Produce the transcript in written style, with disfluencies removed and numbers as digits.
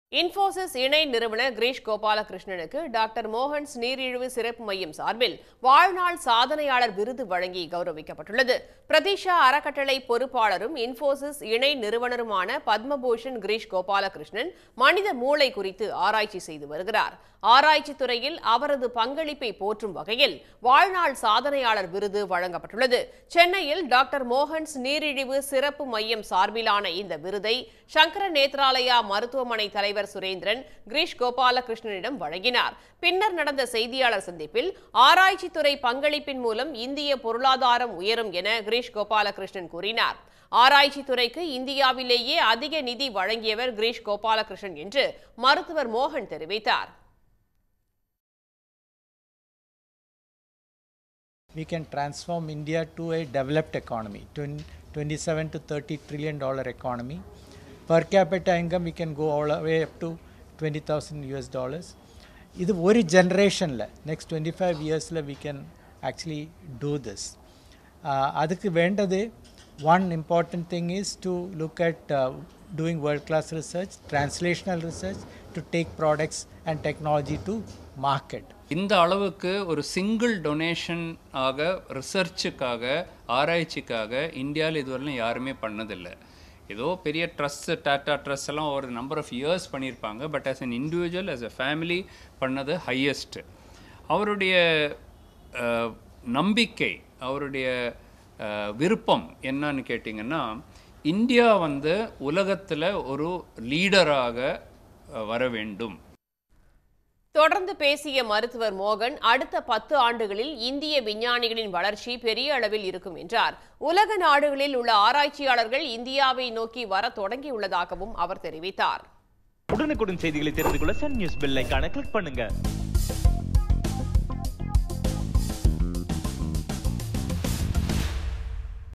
இன்ஃபோசிஸ் இணை நிறுவனர் கிரீஷ் கோபாலகிருஷ்ணனுக்கு டாக்டர் மோகன்ஸ் நீரிழிவு சிறப்பு மையம் சார்பில் வாழ்நாள் சாதனையாளர் விருது வழங்கி கௌரவிக்கப்பட்டுள்ளது. பிரதீஷா அறக்கட்டளை பொறுப்பாளரும் இன்ஃபோசிஸ் இணை நிறுவனருமான பத்மபூஷன் கிரீஷ் கோபாலகிருஷ்ணன் மனித மூளை குறித்து ஆராய்ச்சி செய்து வருகிறார். ஆராய்ச்சி துறையில் அவரது பங்களிப்பை போற்றும் வகையில் வாழ்நாள் சாதனையாளர் விருது வழங்கப்பட்டுள்ளது. சென்னையில் டாக்டர் மோகன்ஸ் நீரிழிவு சிறப்பு மையம் சார்பிலான இந்த விருதை சங்கர நேத்ராலயா மருத்துவமனை தலைவர் சுரேந்திரன் கிரீஷ் கோபாலகிருஷ்ணனிடம் வழங்கினார். பின்னர் நடந்த செய்தியாளர் சந்திப்பில் ஆராய்ச்சி துறை பங்களிப்பின் மூலம் இந்திய பொருளாதாரம் உயரும் என கிரீஷ் கோபாலகிருஷ்ணன் கூறினார். ஆராய்ச்சி துறைக்கு இந்தியாவிலேயே அதிக நிதி வழங்கியவர் கிரீஷ் கோபாலகிருஷ்ணன் என்று மருத்துவர் மோகன் தெரிவித்தார். We can transform India to a developed economy, 27 to 30 trillion dollar economy. Per capita income we can go all the way up to 20,000 US dollars. This one generation la next 25 years la we can actually do this. Adukku vendade one important thing is to look at doing world class research, translational research to take products and technology to market. இந்த அளவுக்கு ஒரு single donation ஆக ரிசர்ச்சுக்காக ஆராய்ச்சிக்காக இந்தியாவில் இதுவரையிலும் யாருமே பண்ணதில்லை. ஏதோ பெரிய ட்ரஸ்ட் டாட்டா ட்ரஸ்ட் எல்லாம் ஒரு நம்பர் ஆஃப் இயர்ஸ் பண்ணியிருப்பாங்க. But as an individual as a family பண்ணது ஹையஸ்ட். அவருடைய நம்பிக்கை, அவருடைய விருப்பம் என்னன்னு கேட்டிங்கன்னா, இந்தியா உலகத்தில் ஒரு லீடராக வர வேண்டும். தொடர்ந்து பேசிய மருத்துவர் மோகன், அடுத்த 10 ஆண்டுகளில் இந்திய விஞ்ஞானிகளின் வளர்ச்சி பெரிய அளவில் இருக்கும் என்றார். உலக நாடுகளில் உள்ள ஆராய்ச்சியாளர்கள் இந்தியாவை நோக்கி வர தொடங்கியுள்ளதாகவும் அவர் தெரிவித்தார். உடனுக்குடன் செய்திகளை தெரிந்து கொள்ள சன் நியூஸ் பெல் ஐகானை கிளிக் பண்ணுங்க.